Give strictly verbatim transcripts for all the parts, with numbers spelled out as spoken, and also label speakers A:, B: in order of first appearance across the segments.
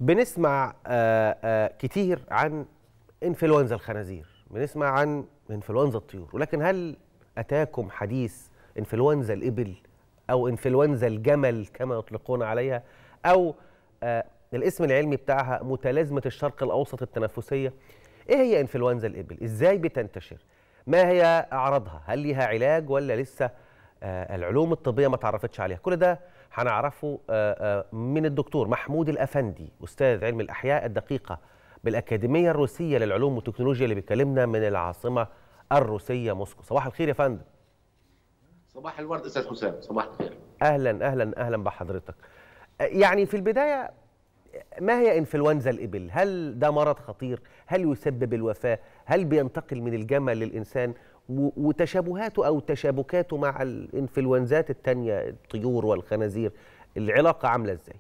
A: بنسمع آآ آآ كتير عن انفلونزا الخنازير، بنسمع عن انفلونزا الطيور، ولكن هل أتاكم حديث انفلونزا الإبل أو انفلونزا الجمل كما يطلقون عليها، أو الاسم العلمي بتاعها متلازمة الشرق الأوسط التنفسية؟ إيه هي انفلونزا الإبل؟ إزاي بتنتشر؟ ما هي أعراضها؟ هل ليها علاج ولا لسه العلوم الطبية ما تعرفتش عليها؟ كل ده هنعرفه من الدكتور محمود الأفندي، أستاذ علم الأحياء الدقيقة بالأكاديمية الروسية للعلوم والتكنولوجيا، اللي بيكلمنا من العاصمة الروسية موسكو. صباح الخير يا فندم.
B: صباح الورد أستاذ حسام. صباح الخير.
A: أهلا أهلا أهلا بحضرتك. يعني في البداية، ما هي انفلونزا الإبل؟ هل ده مرض خطير؟ هل يسبب الوفاة؟ هل بينتقل من الجمل للإنسان؟ وتشابهاته أو تشابكاته مع الانفلونزات التانية، الطيور والخنازير، العلاقة عاملة إزاي؟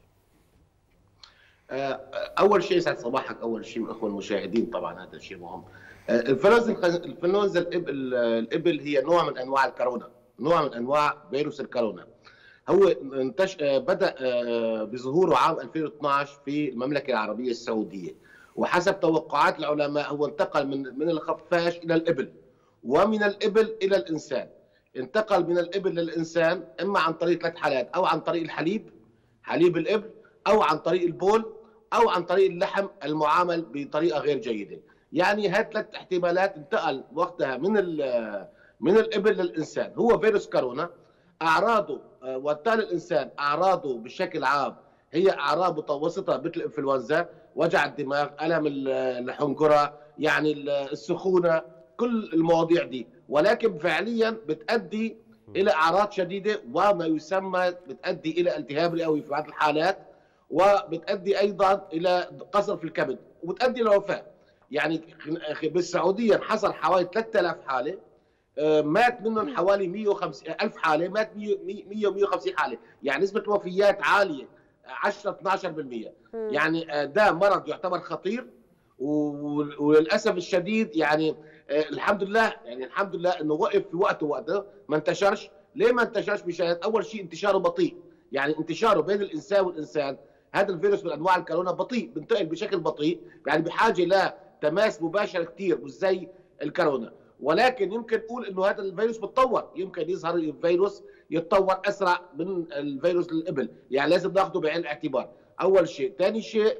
B: أول شيء يسعد صباحك أول شيء من أخوة المشاهدين، طبعا هذا الشيء مهم. انفلونزا الإبل الإبل هي نوع من أنواع الكورونا، نوع من أنواع فيروس الكورونا. هو انتش... بدأ بظهوره عام ألفين واثناشر في المملكة العربية السعودية، وحسب توقعات العلماء هو انتقل من من الخفاش إلى الإبل، ومن الإبل إلى الإنسان. انتقل من الإبل للإنسان إما عن طريق ثلاث حالات، أو عن طريق الحليب، حليب الإبل، أو عن طريق البول، أو عن طريق اللحم المعامل بطريقة غير جيدة. يعني هات ثلاث احتمالات انتقل وقتها من من الإبل للإنسان. هو فيروس كورونا. أعراضه وبالتالي الإنسان أعراضه بشكل عام هي أعراض متوسطة مثل الإنفلونزا، وجع الدماغ، ألم الحنجرة، يعني السخونة، كل المواضيع دي، ولكن فعليا بتؤدي إلى أعراض شديدة، وما يسمى بتؤدي إلى التهاب رئوي في بعض الحالات، وبتؤدي أيضا إلى قصر في الكبد، وبتؤدي إلى وفاة. يعني بالسعودية حصل حوالي ثلاثة آلاف حالة، مات منهم حوالي مئة وخمسين ألف حالة، مات مئة ومئة وخمسين حالة، يعني نسبة الوفيات عالية عشرة اثناشر بالمئة. يعني ده مرض يعتبر خطير، وللأسف الشديد يعني الحمد لله يعني الحمد لله انه وقف في وقته وقته ما انتشرش. ليه ما انتشرش؟ مشان اول شيء انتشاره بطيء، يعني انتشاره بين الانسان والانسان. هذا الفيروس من انواع الكورونا بطيء، بينتقل بشكل بطيء، يعني بحاجه لتماس مباشر كثير، مش زي الكورونا. ولكن يمكن نقول انه هذا الفيروس بتطور، يمكن يظهر الفيروس يتطور اسرع من الفيروس الابل، يعني لازم ناخذه بعين الاعتبار. اول شيء. ثاني شيء،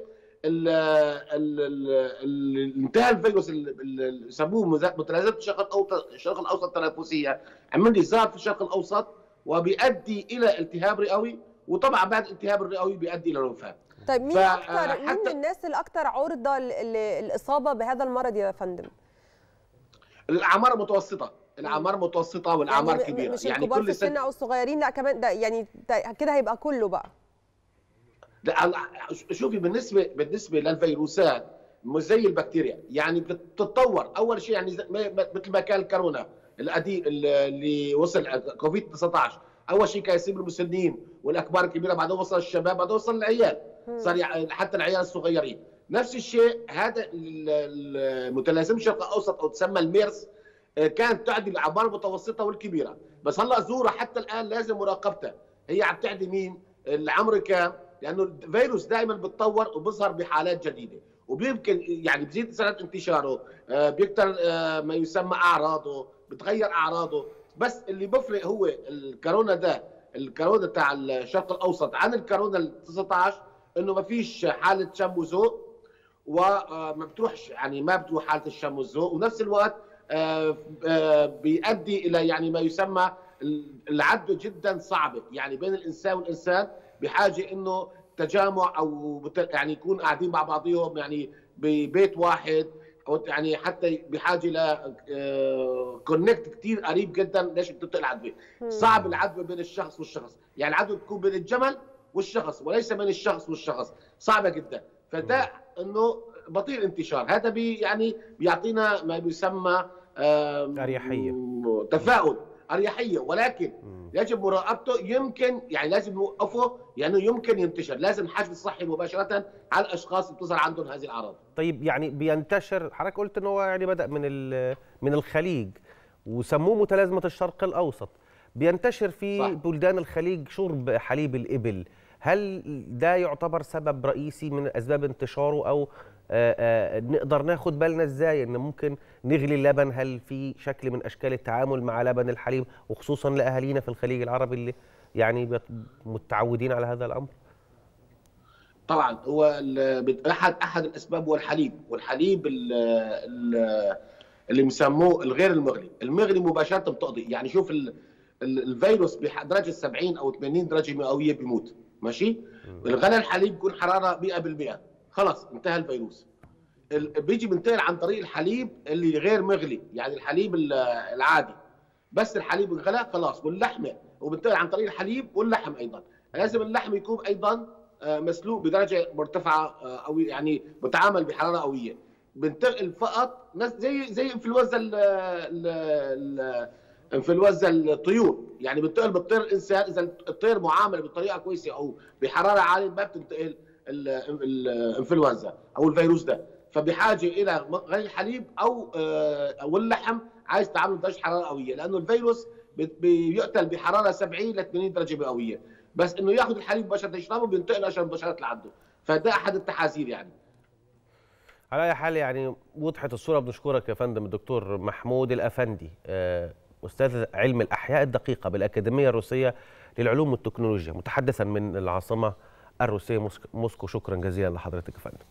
B: انتهى الفيروس اللي يسموه متلازمه الشرق الاوسط التنفسيه، عمل ظهر في الشرق الاوسط وبيؤدي الى التهاب رئوي، وطبعا بعد الالتهاب الرئوي بيؤدي الى الوفاه.
C: طيب مين اكثر مين من الناس الاكثر عرضه للاصابه بهذا المرض يا فندم؟
B: الاعمار متوسطه، الاعمار متوسطه والاعمار
C: يعني
B: كبيره،
C: مش
B: يعني
C: الكبار
B: كل
C: في السن او الصغيرين، لا كمان ده، يعني كده هيبقى كله بقى.
B: شوفي، بالنسبه بالنسبه للفيروسات مش زي البكتيريا، يعني بتتطور. اول شيء يعني مثل ما كان الكورونا القديم اللي وصل كوفيد تسعة عشر، اول شيء كان يصيب المسنين والاكبار الكبيره، بعدين وصل الشباب، بعدين وصل العيال، صار حتى العيال الصغيرين. نفس الشيء هذا المتلازمه الشرق الاوسط او تسمى الميرس، كانت تعدي الاعمار المتوسطه والكبيره، بس هلا زوره حتى الان لازم مراقبتها. هي عم تعدي مين؟ العمر كام؟ لانه الفيروس دائما بتطور وبيظهر بحالات جديده، وبيمكن يعني بزيد سرعه انتشاره، بيكثر ما يسمى اعراضه، بتغير اعراضه. بس اللي بفرق هو الكورونا ده، الكورونا تاع الشرق الاوسط عن الكورونا ال تسعة عشر، انه ما فيش حاله شم وذوق، وما بتروحش، يعني ما بتروح حاله الشم والذوق، ونفس الوقت بيؤدي الى يعني ما يسمى العدوى جدا صعبه، يعني بين الانسان والانسان بحاجه انه تجامع، او يعني يكون قاعدين مع بعضهم يعني ببيت واحد، او يعني حتى بحاجه ل كونكت كثير قريب جدا. ليش بتنتقل العدوى؟ صعب العدوى بين الشخص والشخص، يعني العدوى بتكون بين الجمل والشخص وليس بين الشخص والشخص، صعبه جدا. فده انه بطيء الانتشار، هذا بي يعني بيعطينا ما يسمى
A: اريحيه،
B: تفاؤل، اريحيه، ولكن يجب مراقبته. يمكن يعني لازم نوقفه، يعني يمكن ينتشر، لازم الحجم الصحي مباشره على الاشخاص اللي بتظهر عندهم هذه الاعراض.
A: طيب يعني بينتشر، حضرتك قلت ان هو يعني بدا من من الخليج وسموه متلازمه الشرق الاوسط، بينتشر في صح. بلدان الخليج شرب حليب الابل، هل ده يعتبر سبب رئيسي من اسباب انتشاره، او آآ آآ نقدر ناخد بالنا ازاي ان ممكن نغلي اللبن؟ هل في شكل من اشكال التعامل مع لبن الحليب، وخصوصا لاهالينا في الخليج العربي اللي يعني متعودين على هذا الامر؟
B: طبعا هو احد احد الاسباب هو الحليب، والحليب اللي بيسموه الغير المغلي. المغلي مباشره بتقضي، يعني شوف الفيروس بدرجه سبعين او ثمانين درجه مئويه بيموت، ماشي؟ الغلى الحليب بيكون حراره مئة بالمئة، خلص انتهى الفيروس. بيجي بينتقل عن طريق الحليب اللي غير مغلي، يعني الحليب العادي، بس الحليب انغلى خلاص، واللحمه وبينتقل عن طريق الحليب واللحم ايضا. لازم اللحم يكون ايضا مسلوق بدرجه مرتفعه، او يعني متعامل بحراره قويه. بنتقل فقط زي زي انفلونزا انفلونزا الطيور، يعني بتنتقل بالطير الانسان، اذا الطير معامل بطريقه كويسه او بحراره عاليه ما بتنتقل الانفلونزا او الفيروس ده. فبحاجه الى غلي الحليب او او اللحم عايز تعامل بدرجه حراره قويه، لانه الفيروس بيقتل بحراره سبعين ل ثمانين درجه مئويه، بس انه ياخذ الحليب مباشره يشربه بينتقل اشرب مباشره لعنده. فده احد التحاذير يعني.
A: على اي حال يعني وضحت الصوره. بنشكرك يا فندم الدكتور محمود الافندي، استاذ علم الاحياء الدقيقه بالاكاديميه الروسيه للعلوم والتكنولوجيا، متحدثا من العاصمه الروسيه موسكو. شكرا جزيلا لحضرتك يا فندم.